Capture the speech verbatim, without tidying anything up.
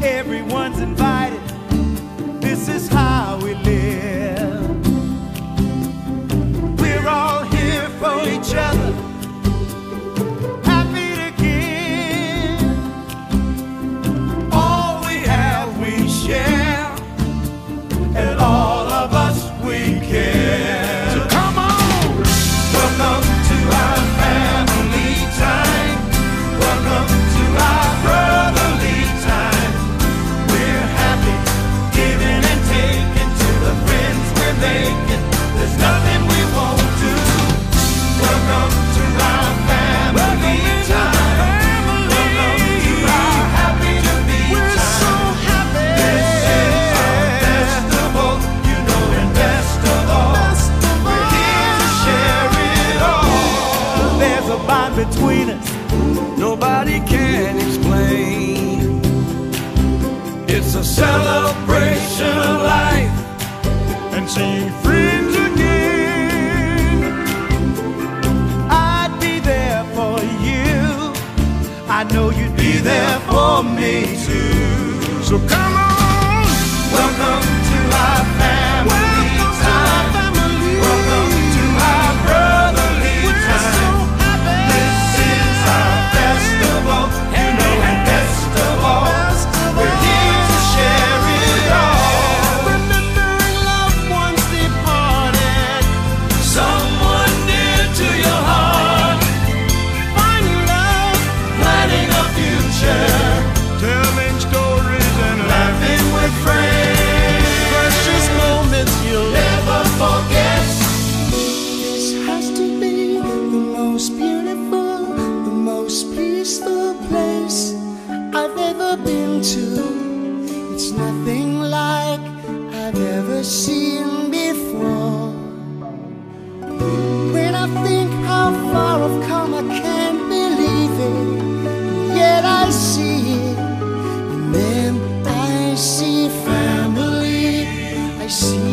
Everyone's invited. This is how we live. We're all here for each other, happy to give. All we have we share, and all of us we care. So come on, welcome to our family time. Welcome to our brotherly time. We're happy, giving and taking to the friends we're making. There's nothing we won't do. Welcome to our family time. Welcome to our happy to be time. We're so happy. This is our festival, you know, and best of all, we're here to share it all. There's a bond between us nobody can explain. It's a celebration of life and seeing friends again. I'd be there for you, I know you'd be there for me too. So come on, welcome to our family time. Welcome to our brotherly time. This is our festival, you know, and best of all, we're here to share it all. Remembering loved ones departed, someone dear to your heart. Finding love, planning a future, telling stories and laughing with friends. Precious moments you'll never forget. This has to be the most beautiful, the most peaceful place I've ever been to. It's nothing like I've ever seen before. When I think how far I've come, I can't believe it. Yet I see it, and then I see family. I see